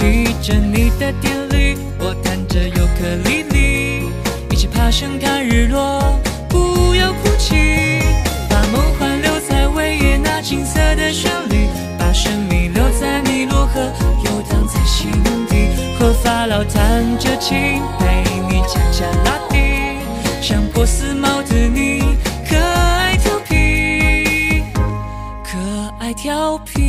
骑着你的电驴，我弹着尤克里里，一起爬山看日落，不要哭泣，把梦幻留在维也纳金色的旋律，把生命留在尼罗河，游荡在心底，和法老弹着琴，陪你恰恰拉蒂，像波斯猫的你，可爱调皮，可爱调皮。